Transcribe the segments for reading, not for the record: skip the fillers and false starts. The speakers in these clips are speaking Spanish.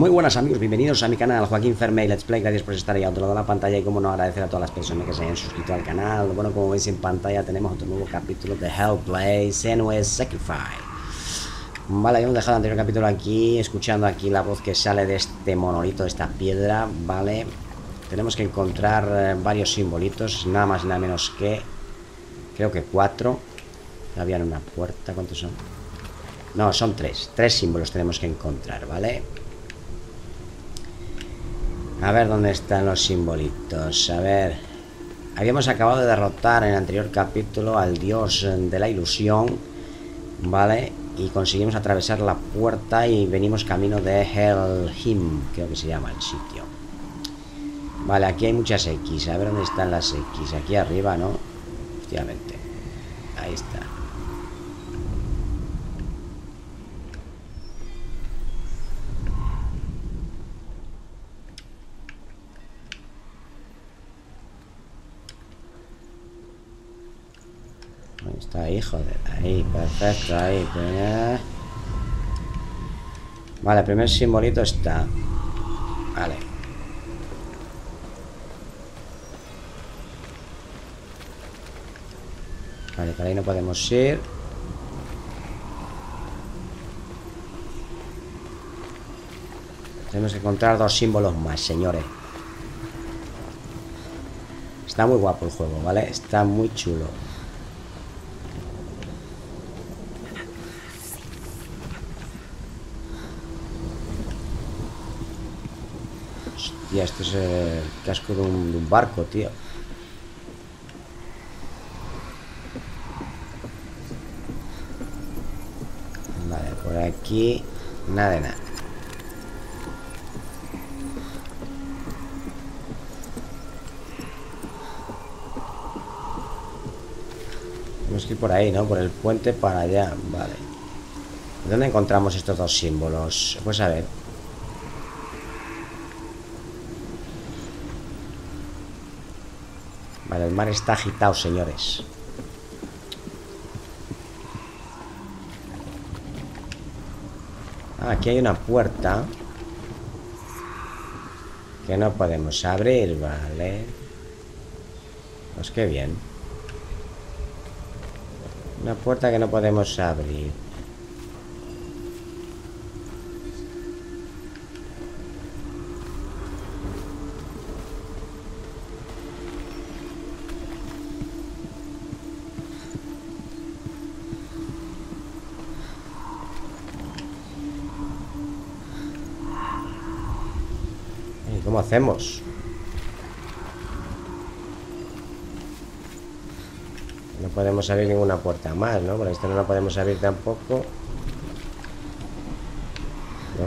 Muy buenas amigos, bienvenidos a mi canal Joaquín Fermey Let's Play. Gracias por estar ahí a otro lado de la pantalla y como no agradecer a todas las personas que se hayan suscrito al canal. Bueno, como veis en pantalla tenemos otro nuevo capítulo de Hellblade: Senua's Sacrifice. Vale, habíamos dejado el anterior capítulo aquí, escuchando aquí la voz que sale de este monolito, de esta piedra. Vale, tenemos que encontrar varios simbolitos, nada más y nada menos que, creo que 4. Había una puerta, ¿cuántos son? No, son 3 símbolos tenemos que encontrar, ¿vale? A ver dónde están los simbolitos. A ver, habíamos acabado de derrotar en el anterior capítulo al dios de la ilusión, ¿vale? Y conseguimos atravesar la puerta y venimos camino de Helheim, creo que se llama el sitio. Vale, aquí hay muchas X. A ver dónde están las X. Aquí arriba, ¿no? Efectivamente. Ahí está. Ahí está, ahí, joder. Ahí, perfecto, ahí. Vale, el primer simbolito está. Vale. Vale, por ahí no podemos ir. Tenemos que encontrar 2 símbolos más, señores. Está muy guapo el juego, ¿vale? Está muy chulo. Hostia, esto es el casco de un barco, tío. Vale, por aquí nada de nada. Tenemos que ir por ahí, ¿no? Por el puente para allá. Vale. ¿Dónde encontramos estos 2 símbolos? Pues a ver. Vale, el mar está agitado, señores. Ah, aquí hay una puerta que no podemos abrir, vale. Pues qué bien. Una puerta que no podemos abrir. ¿Y cómo hacemos? No podemos abrir ninguna puerta más, ¿no? Por esto no la podemos abrir tampoco. No.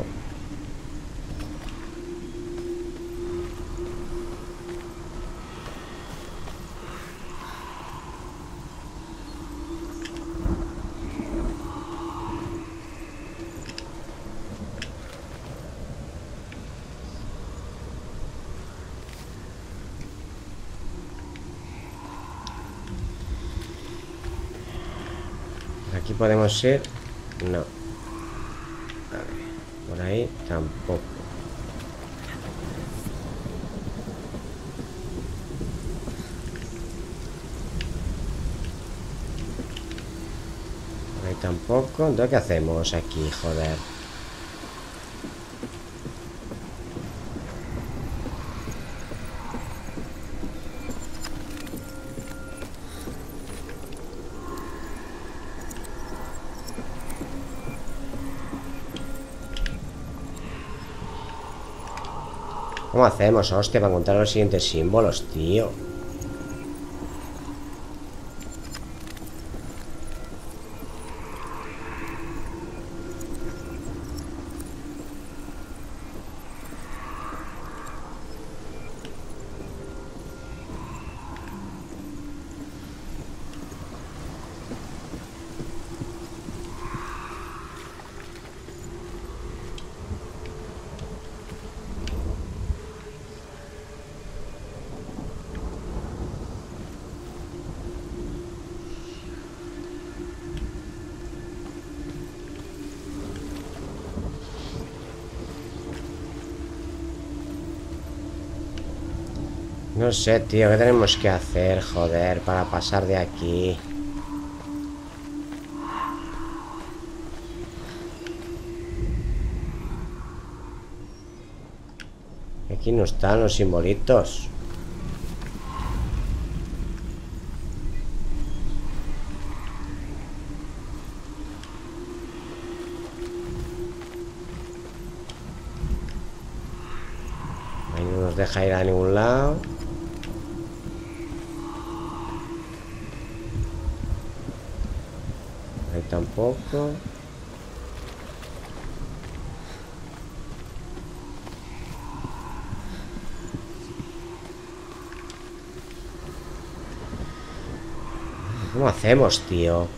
Aquí podemos ir. No. A ver, por ahí tampoco. Por ahí tampoco. Entonces, ¿qué hacemos aquí? Joder. ¿Cómo hacemos, hostia, para encontrar los siguientes símbolos, tío? No sé, tío, ¿qué tenemos que hacer, joder, para pasar de aquí? Aquí no están los simbolitos. Ahí no nos deja ir a ningún lado. Ahí tampoco. ¿Cómo hacemos, tío?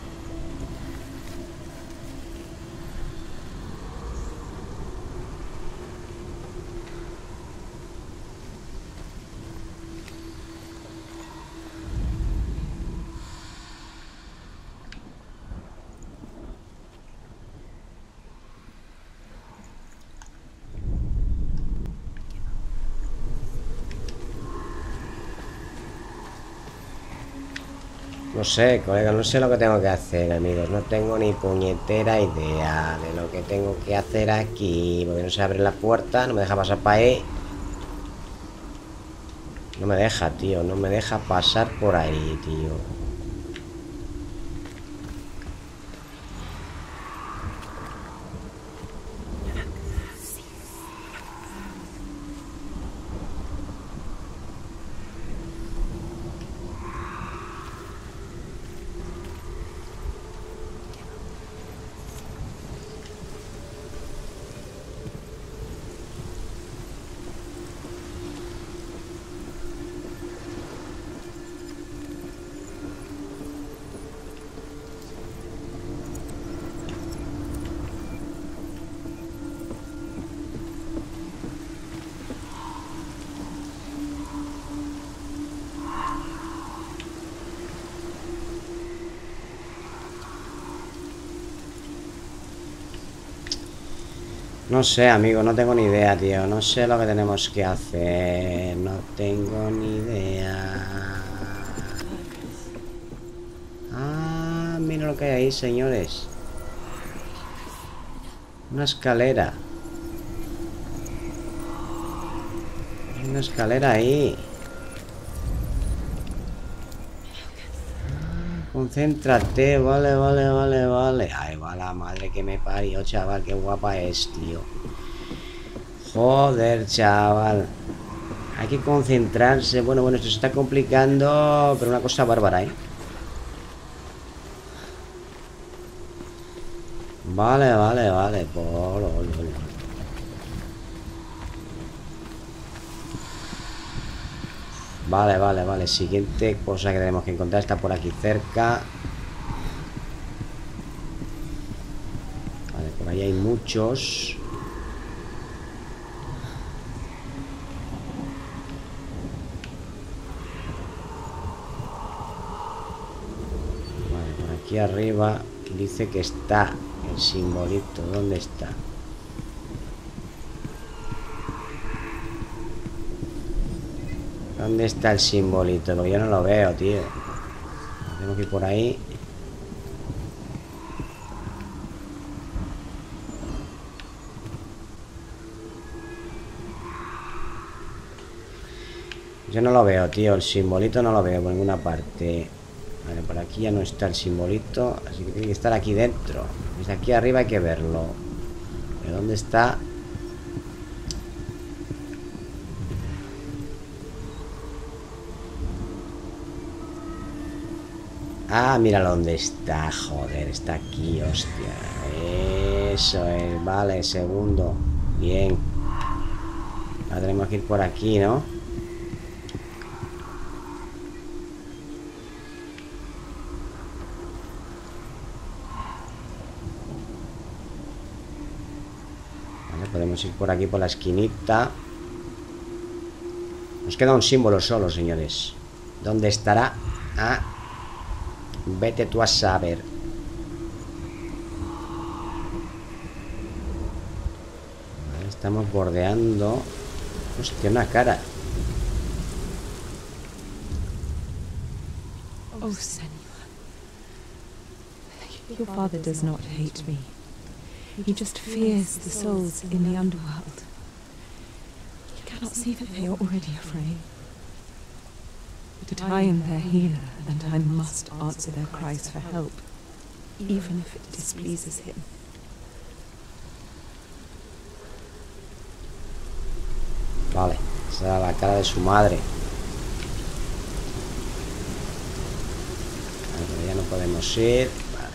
No sé, colega, no sé lo que tengo que hacer, amigos. No tengo ni puñetera idea de lo que tengo que hacer aquí. Porque no se abre la puerta, no me deja pasar para ahí. No me deja, tío. No me deja pasar por ahí, tío. No sé, amigo, no tengo ni idea, tío. No sé lo que tenemos que hacer. No tengo ni idea. Ah, mira lo que hay ahí, señores. Una escalera. Hay una escalera ahí. Concéntrate, vale, vale, vale, vale. Ay, va la madre que me parió, chaval. Qué guapa es, tío. Joder, chaval. Hay que concentrarse. Bueno, esto se está complicando, pero una cosa bárbara, ¿eh? Vale, vale, vale. Vale, vale, vale. Siguiente cosa que tenemos que encontrar está por aquí cerca. Vale, por ahí hay muchos. Vale, por aquí arriba dice que está el simbolito. ¿Dónde está? ¿Dónde está el simbolito? Porque yo no lo veo, tío. Tengo que ir por ahí. Yo no lo veo, tío. El simbolito no lo veo por ninguna parte. Vale, por aquí ya no está el simbolito. Así que tiene que estar aquí dentro. Desde aquí arriba hay que verlo. ¿De dónde está? Ah, mira dónde está. Joder, está aquí, hostia. Eso es, vale, segundo. Bien. Ahora tenemos que ir por aquí, ¿no? Podemos ir por aquí, por la esquinita. Nos queda un símbolo solo, señores. ¿Dónde estará? Ah, vete tú a saber. Vale, estamos bordeando. Hostia, una cara. Oh, Senua. Your father does not hate me. He just fears the souls in the underworld. He cannot see that they are already afraid. But I am their healer, and I must answer their cries for help, even if it displeases him. Vale, esa era la cara de su madre. Vale, pero ya no podemos ir. Vale.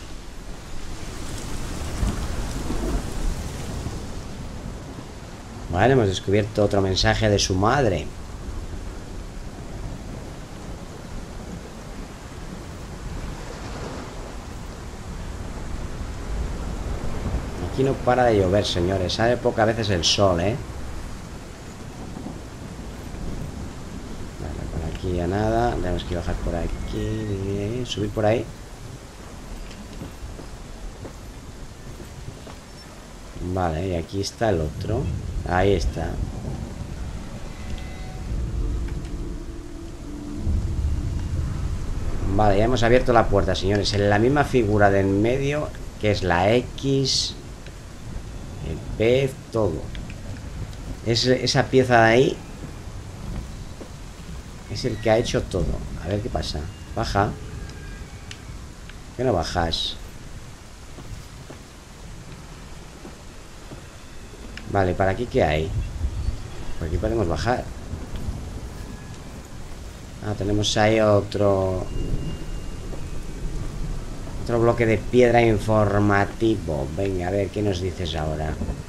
Vale, hemos descubierto otro mensaje de su madre. Aquí no para de llover, señores. Sale pocas veces el sol, ¿eh? Vale, por aquí ya nada. Tenemos que bajar por aquí. Subir por ahí. Vale, y aquí está el otro. Ahí está. Vale, ya hemos abierto la puerta, señores. En la misma figura de en medio, que es la X, el pez, todo. Esa pieza de ahí es el que ha hecho todo. A ver qué pasa. Baja. ¿Por qué no bajas? Vale, ¿para aquí qué hay? Por aquí podemos bajar. Ah, tenemos ahí otro bloque de piedra informativo. Venga, a ver, ¿qué nos dices ahora?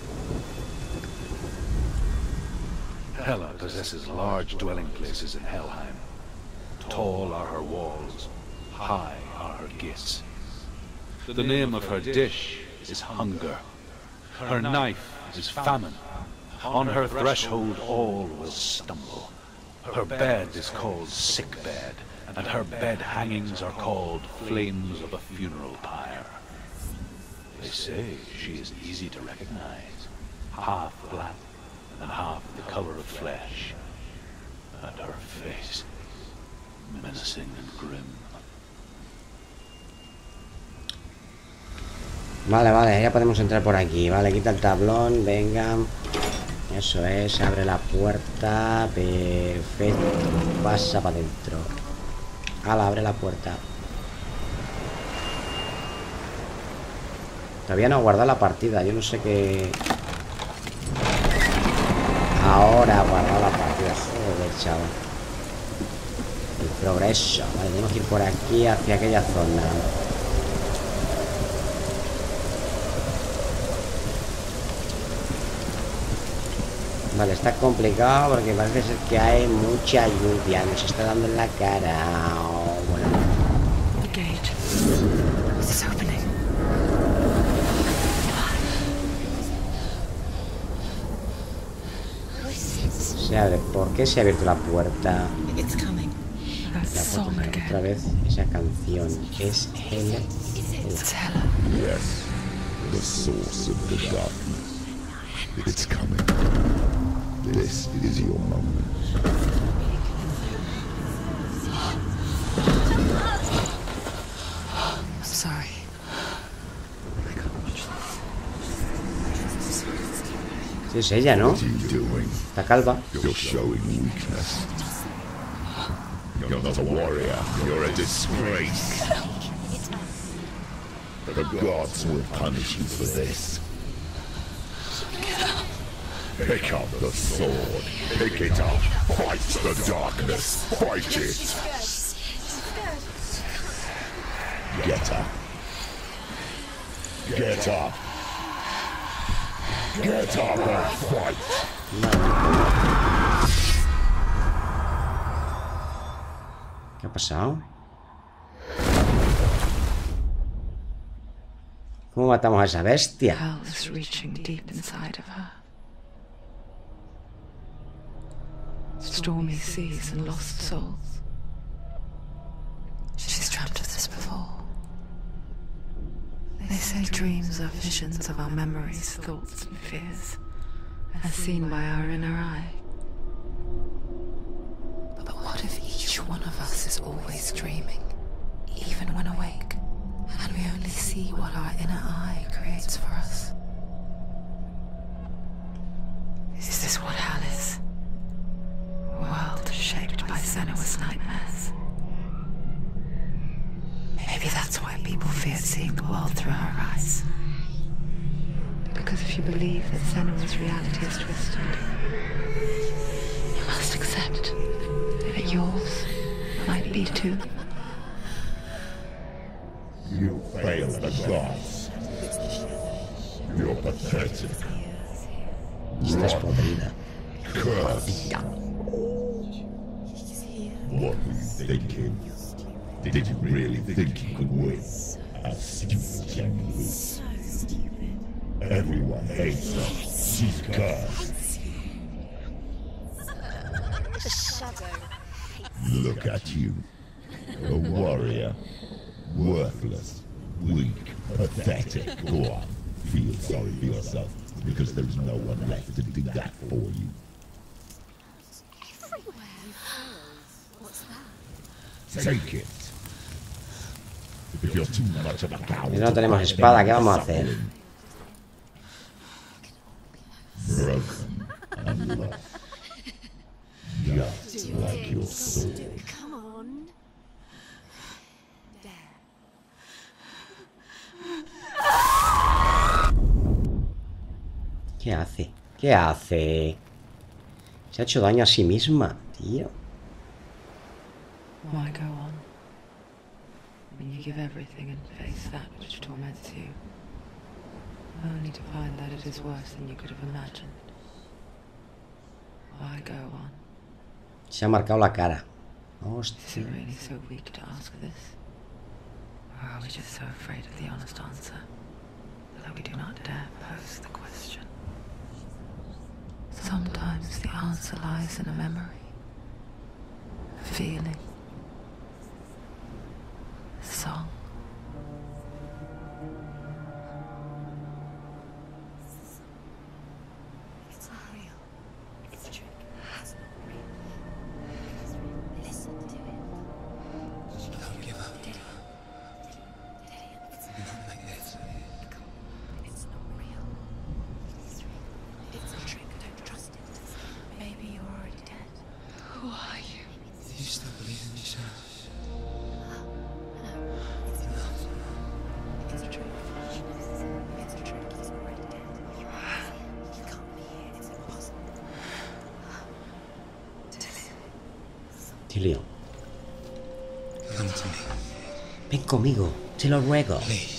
Hela possesses large dwelling places in Helheim. Tall are her walls, high are her gates. The name of her dish is hunger. Her knife is famine. On her threshold all will stumble. Her bed is called sick bed, and her bed hangings are called flames of a funeral pyre. They say she is easy to recognize, half black and half the color of flesh, and her face menacing and grim. Vale, vale, ya podemos entrar por aquí. Vale, quita el tablón, venga. Eso es, abre la puerta. Perfecto, pasa para adentro. Hala, abre la puerta. Todavía no ha guardado la partida. Yo no sé qué. Ahora ha guardado la partida. Joder, chaval. El progreso. Vale, tenemos que ir por aquí hacia aquella zona. Vale, está complicado porque parece ser que hay mucha lluvia. Nos está dando en la cara. Oh, bueno. The gate. It's opening. Se abre. ¿Por qué se ha abierto la puerta? It's coming. That song Otra again. vez esa canción. Es Hela. It's Hela. Yes, the source of the darkness. It's coming. This is your moment. I'm sorry. I can't watch this. Sí, es ella, ¿no? What are you doing? Está calva. You're showing weakness. You're not a warrior. You're a disgrace. The gods will punish you for this. Pick up the sword. Pick it up. Fight the darkness. Fight it. Get up. Get up. Get up and fight. ¿Qué ha pasado? ¿Cómo matamos a esa bestia? Hell is reaching deep inside of her. Stormy seas and lost souls. She's dreamt of this before. They say dreams are visions of our memories, thoughts and fears, as seen by our inner eye. But what if each one of us is always dreaming? when awake, and we only see what our inner eye creates for us. Is this what hell is? A world shaped by Senua's nightmares. Maybe that's why people feared seeing the world through her eyes. Because if you believe that Senua's reality is twisted, you must accept that yours might be too. You failed the gods. You're pathetic. Estás podrida. Cursed. What were you thinking? Did you really think you could win? How stupid Jenny is. Everyone hates her. She's cursed. The shadow. Look at you. A warrior. Worthless. Weak. Pathetic. Go on. Feel sorry for yourself, because there's no one left to do that for you. What's that? Take it. If you're too much of a coward, Si no tenemos espada, ¿qué vamos a hacer? broken and lost, just like your soul. Come on. There. ¿Qué hace? ¿Qué hace? Se ha hecho daño a sí misma, tío. Why go on? When you give everything and face that which torments you, only to find that it is worse than you could have imagined. Why go on? Se ha marcado la cara. Is Hostia. it really so weak to ask this? Or are we just so afraid of the honest answer that we do not dare pose the question? Sometimes the answer lies in a memory, a feeling, a song. It's not real. It's a trick. It's not real. Listen to it. Don't give up. Did it? It's Not like this. It's not real. It's a trick. Don't trust it. Maybe you're already dead. Who are you? Do you still believe in yourself? No. It's not. It's a trick. It's a trick. He's already dead. He can't be here. It's impossible. Tilio, Come to me, ven conmigo, te lo ruego. please.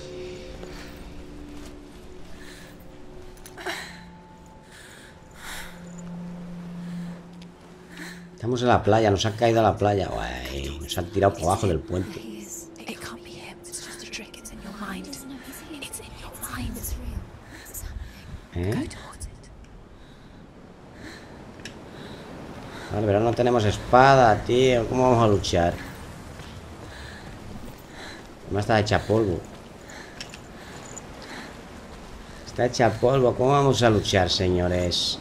It's Estamos en la playa, nos han caído a la playa. Guay, nos han tirado por abajo del puente. It can't be him. It's just a trick. It's in your mind. It's in your mind. It's real. It's happening. Go ¿Eh? towards it. Vale, pero no tenemos espada, tío. ¿Cómo vamos a luchar? Además está hecha polvo. Está hecha polvo. ¿Cómo vamos a luchar, señores?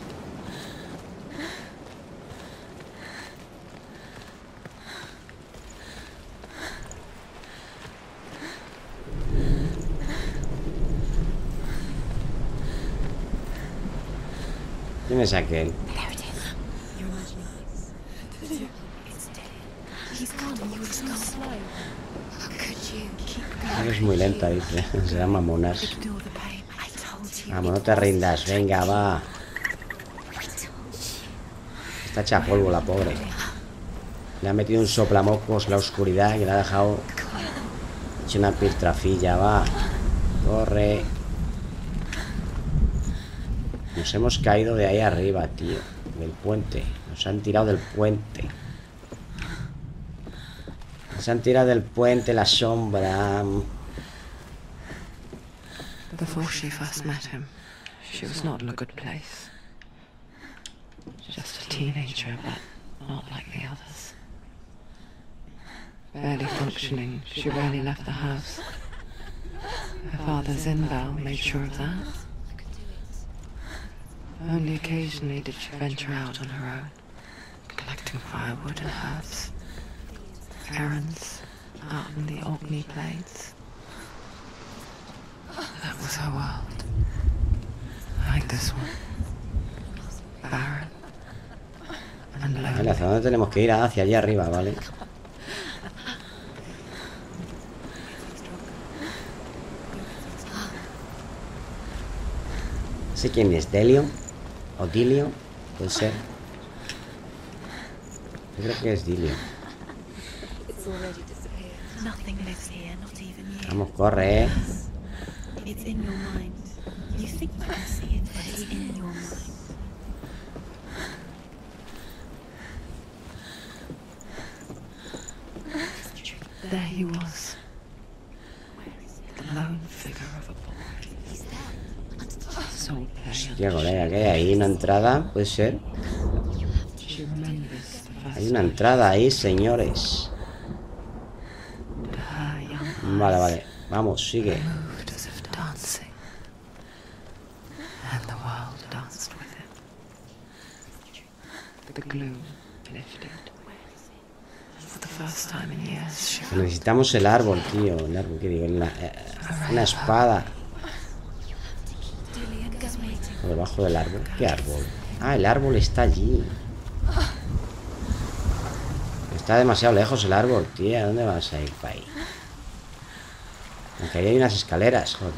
¿Quién es aquel? There it is. You're imagining. It's dead. He's gone. You were so slow. How could you keep going? Eres muy lenta, dice. Serán mamonas. Ignore the pain. I told you. Vamos, no te rindas. Venga, va. Está hecha polvo la pobre. Le ha metido un soplamocos la oscuridad y le ha dejado hecho una piltrafilla. Va. Corre. Nos hemos caído de ahí arriba, tío. Del puente. Nos han tirado del puente. Nos han tirado del puente la sombra. Before she first met him, she was not in a good place. Just a teenager, but not like the others. Barely functioning, she rarely left the house. Her father's inval made sure of that. Only occasionally did she venture out on her own, collecting firewood and herbs, errands, out in the Orkney Plains. That was her world. Like this one. Barren. And Vale, lonely. ¿hacia dónde tenemos que ir? Ah, hacia allá arriba, ¿vale? No sé quién es, Delio o Dilio, puede ser. Yo creo que es Dilio. It's already disappeared. Nothing lives here, not even you. Vamos, corre, It's in your mind. You think you can see it, but it's in your mind. There he was. The lone figure of a boy. Soul player. Hostia, colega, ¿qué hay ahí? ¿Una entrada? ¿Puede ser? She remembers the first Hay una entrada ahí, señores. to her young Vale, vale. Vamos, sigue. moved as if dancing. And the world danced with him. The gloom lifted. And for the first time in years, she felt Necesitamos el árbol, tío. El árbol, ¿qué digo? Una espada. Por debajo del árbol. ¿Qué árbol? Ah, el árbol está allí. Está demasiado lejos el árbol, tía. ¿Dónde vas a ir para ahí? Aunque ahí hay unas escaleras, joder.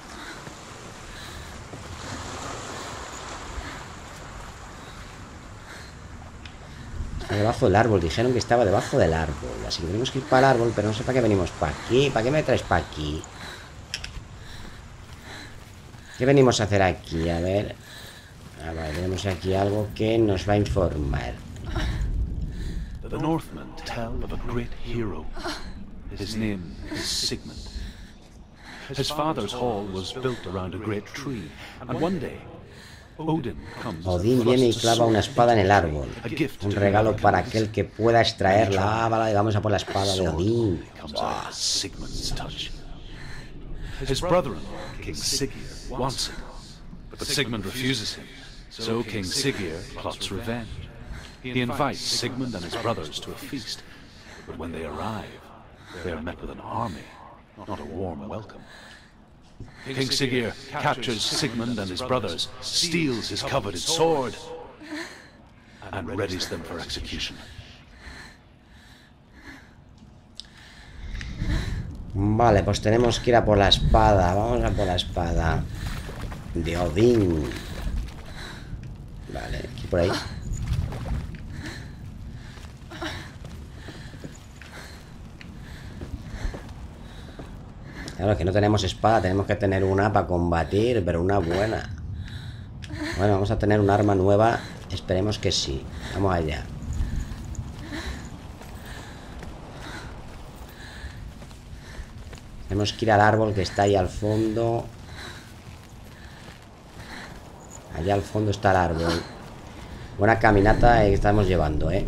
Está debajo del árbol. Dijeron que estaba debajo del árbol. Así que tenemos que ir para el árbol, pero no sé para qué venimos para aquí. ¿Para qué me traes para aquí? ¿Qué venimos a hacer aquí? A ver. Ah, vale, tenemos aquí algo que nos va a informar. The Northmen tell of a great hero. His name is Sigmund. His father's hall was built around a great tree, and one day Odin comes and Odín viene y thrusts a clava una sword espada en el into árbol. a gift Un to regalo whoever para comes. aquel que pueda extraerla. Ah, vale, vamos a por la espada de Odín. Comes out of Sigmund's touch. His brother-in-law, King Siggeir, wants it, but Sigmund refuses him. So King Siggeir plots revenge. He invites Sigmund and his brothers to a feast, but when they arrive, they are met with an army, not a warm welcome. King Siggeir captures Sigmund and his brothers, steals his coveted sword, and readies them for execution. Vale, pues tenemos que ir a por la espada. Vamos a por la espada de Odín. Vale, aquí por ahí. Claro, que no tenemos espada, tenemos que tener una para combatir, pero una buena. Bueno, vamos a tener un arma nueva. Esperemos que sí. Vamos allá. Tenemos que ir al árbol que está ahí al fondo. Allá al fondo está el árbol. Buena caminata que estamos llevando, ¿eh?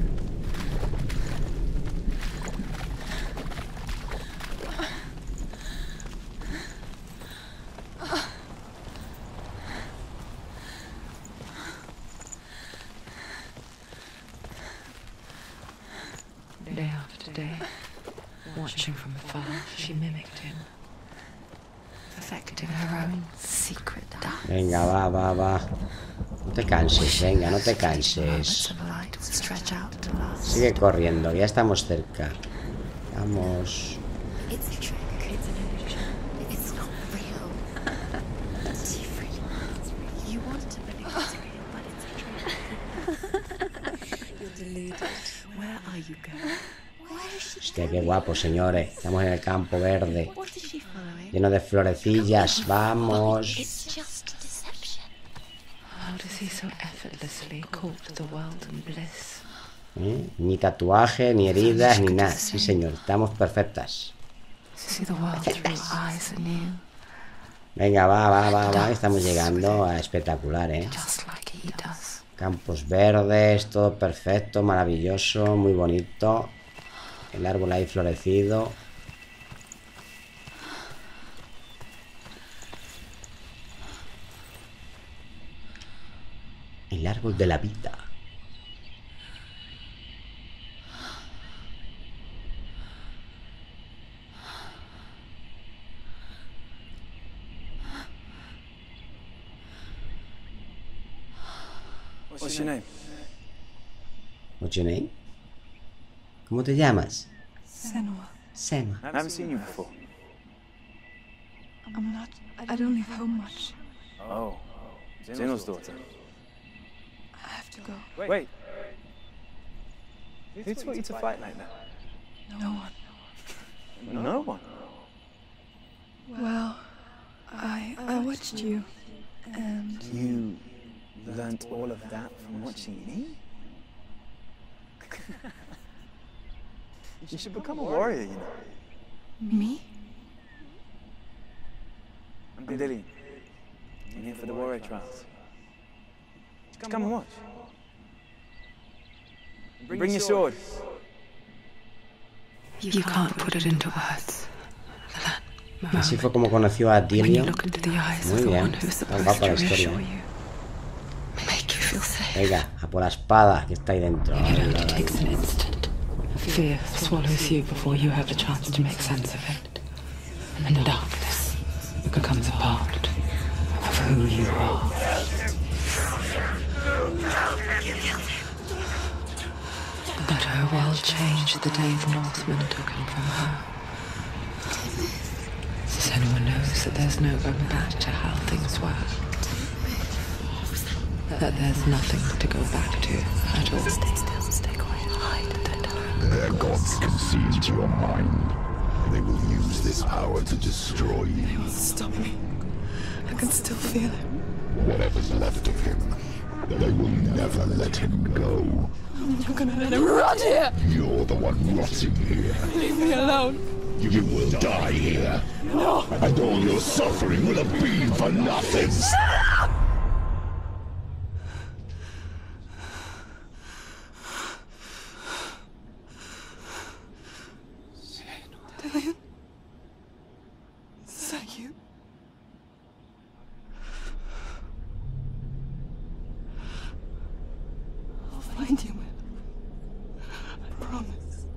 day after day, watching from afar, she mimicked him, perfecting her own secret dance. Venga, va, va, va. No te canses, venga, no te Moments canses. of light would stretch out to last. Sigue corriendo, ya estamos cerca. Vamos. It's a trick. It's an illusion. It's not real. You want to believe it's real, but it's a trick. You're deluded. Where are you going? Where is she? Hostia, qué guapo, señores. Estamos en el campo verde, What is she following? lleno de florecillas. Vamos. It's just a deception. How does he so effortlessly court the world and bliss? ¿Eh? Ni tatuaje, ni heridas, ni nada. Sí, señor, estamos perfectas. See the world through eyes anew, Venga, va, va, va, va. Estamos llegando a espectacular, ¿eh? just like he does. Campos verdes, todo perfecto, maravilloso, muy bonito. El árbol ahí florecido. El árbol de la vida. What's your name? What's your name? ¿Cómo te llamas? Senua. Senua. I haven't seen you before. I'm not. I don't leave home much. Oh, Zeno's daughter. I have to go. Wait. Who taught you to fight like that? No one. No one. Well, I watched you, and You learnt all of that from watching me? You should become a warrior, you know. me? I'm Dillian. I'm here for the warrior trials. Come and watch. Bring your sword. You can't put it into words. Así fue como conoció a When you Dillion. look into the eyes Muy of the bien. one who's Está supposed guapa to la historia. reassure you, make you feel safe. Venga, a por la espada que está ahí dentro. It only takes an instant. Fear swallows you before you have a chance to make sense of it. And darkness becomes a part of who you are. But her world changed the day the Northmen took him from her. Senua knows that there's no going back to how things were. That there's nothing to go back to at all. Stay still, stay quiet, hide in the dark. Their gods can see into your mind. They will use this power to destroy you. Stop me. I can still feel it. Whatever's left of him, they will never let him go. I'm not gonna let him rot here. You're the one rotting here. Leave me alone. You will die here. No. And all your suffering will have been for nothing. Dillian? Is that you? I'll find you, man. I promise.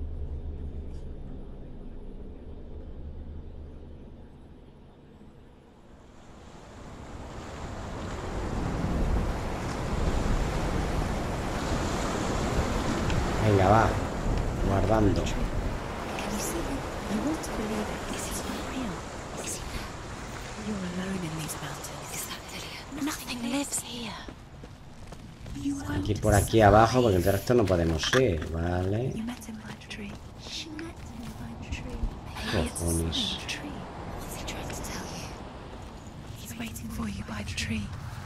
Venga, va. Guardando. Can you see it? You want to believe it. This is not real. Is it now? You're alone in these mountains. Is that Dillian? Nothing lives here. Hay que ir por aquí abajo porque el resto no podemos ir, ¿vale? You met him by the tree. She met him by the tree. Maybe it's Cojones. the tree. What's he trying to tell you? He's waiting for you by the tree.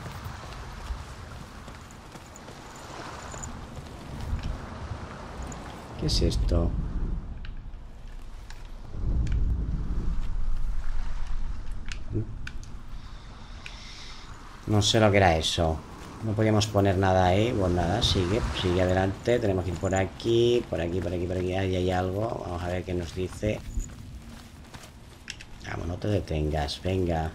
¿Qué es esto? No sé lo que era eso. No podíamos poner nada ahí. Pues nada, sigue adelante. Tenemos que ir por aquí, por aquí, por aquí, por aquí. Ahí hay algo. Vamos a ver qué nos dice. Vamos, no te detengas, venga.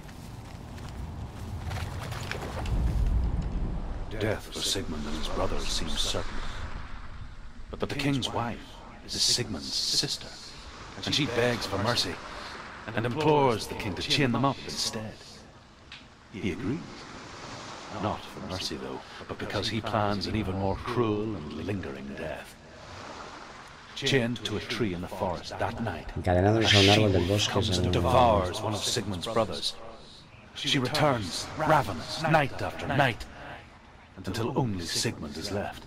Death for Sigmund and his brothers seems certain. But the king's wife is Sigmund's sister, and she begs for mercy and implores the king to chain them up instead. He agrees. Not for mercy, though, but because he plans an even more cruel and lingering death. Chained to a tree in the forest that night, Encadenados a un árbol del bosque. comes and devours one of Sigmund's brothers. She returns, ravenous, night after night, until only Sigmund is left.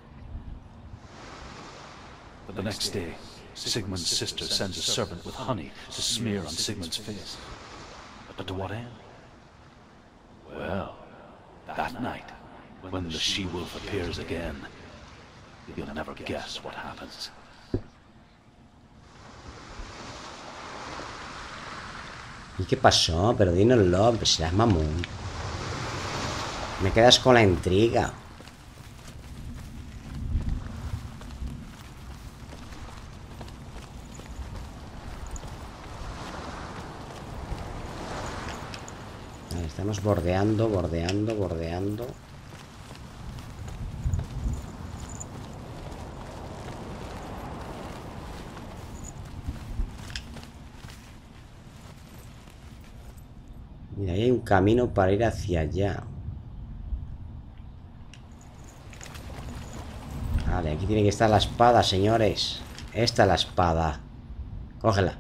But the next day, Sigmund's sister sends a servant with honey to smear on Sigmund's face. But to what end? Well, that night, when the she-wolf appears again, you'll never guess what happens. ¿Y qué pasó? Pero dínoslo, pues serás mamón. Me quedas con la intriga. Vale, estamos bordeando. Mira, ahí hay un camino para ir hacia allá. Aquí tiene que estar la espada, señores. Esta es la espada. Cógela.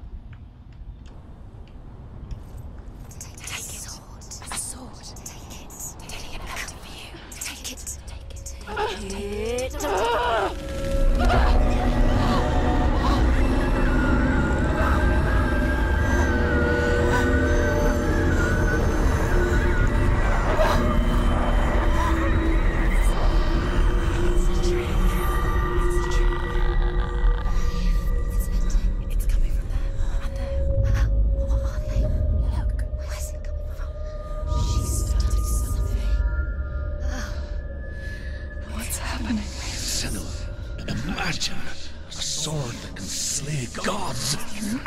Imagine a sword that can slay gods.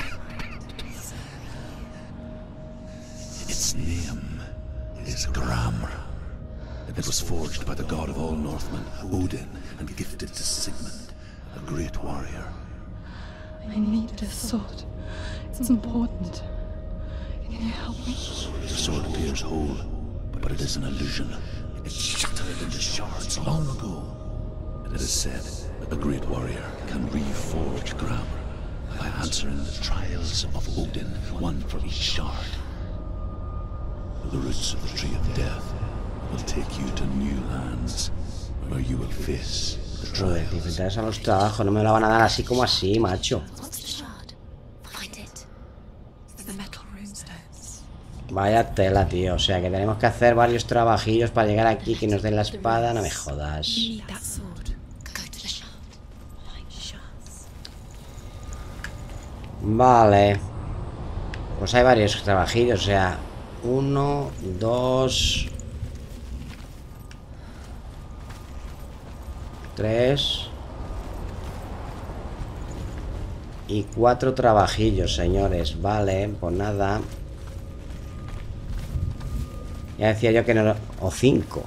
Its name is Gramr. It was forged by the god of all Northmen, Odin, and gifted to Sigmund, a great warrior. I need this sword. It's important. Can you help me? The sword appears whole, but it is an illusion. It shattered into shards long ago. It is said a great warrior can reforge Gramr by answering the trials of Odin, one for each shard. The roots of the Tree of Death will take you to new lands where you will face the Joder, te trials. enfrentarás a los trabajos. No me lo van a dar así como así, macho. What's the shard? Find it. The metal runestones. Vaya tela, tío. O sea, que tenemos que hacer varios trabajillos para llegar aquí, que nos den la espada. No me jodas. You need that sword. Go to the shard. Find shards. Vale. Pues hay varios trabajillos. O sea, 1, 2, 3 y 4 trabajillos, señores. Vale, pues nada. Ya decía yo que no... O 5.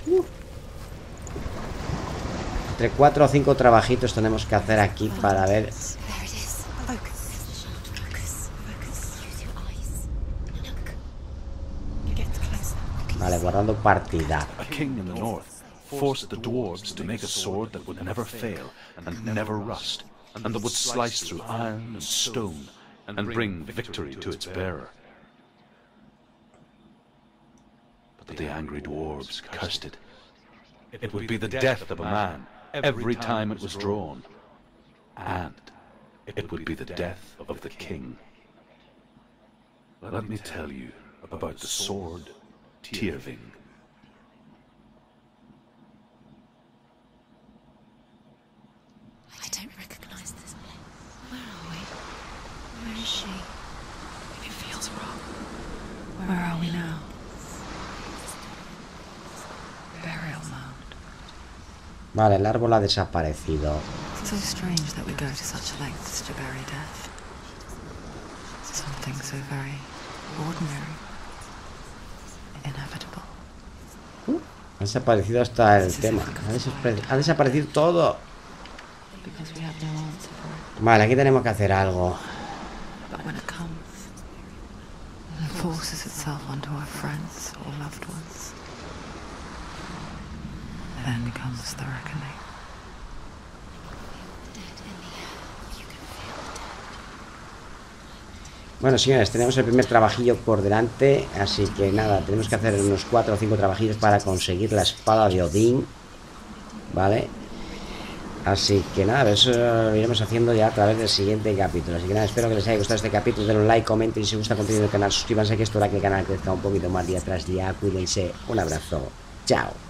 Entre 4 o 5 trabajitos tenemos que hacer aquí para ver... There it is. Focus. Focus. Focus. Use your eyes. Look. Get closer. Vale, guardando partida. A king in the north forced the dwarves to make a sword that would never fail and never rust, and that would slice through iron and stone and bring victory to its bearer. But the angry dwarves cursed it. It would be the death of a man every time it was drawn, and it would be the death of the king. Let me tell you about the sword Tyrving. I don't recognize this place. Where are we? Where is she? It feels wrong. Where are we now? Burial mound. Vale, el árbol ha desaparecido. It's so strange that we go to such lengths to bury death. Something so very ordinary. Inevitable. Ha desaparecido hasta el tema. Ha desaparecido todo. Because we have no answer for it. Vale, aquí tenemos que hacer algo. But when it comes, and forces itself onto our friends or loved ones, then comes the reckoning. Dead in the air. You can feel the dead. Bueno, señores, tenemos el primer trabajillo por delante. Así que nada, tenemos que hacer unos 4 o 5 trabajillos para conseguir la espada de Odín. Vale. Así que nada, eso lo iremos haciendo ya a través del siguiente capítulo. Así que nada, espero que les haya gustado este capítulo. Denle un like, comenten y si os gusta el contenido del canal, suscríbanse, que esto hará que el canal crezca un poquito más día tras día. Cuídense, un abrazo, chao.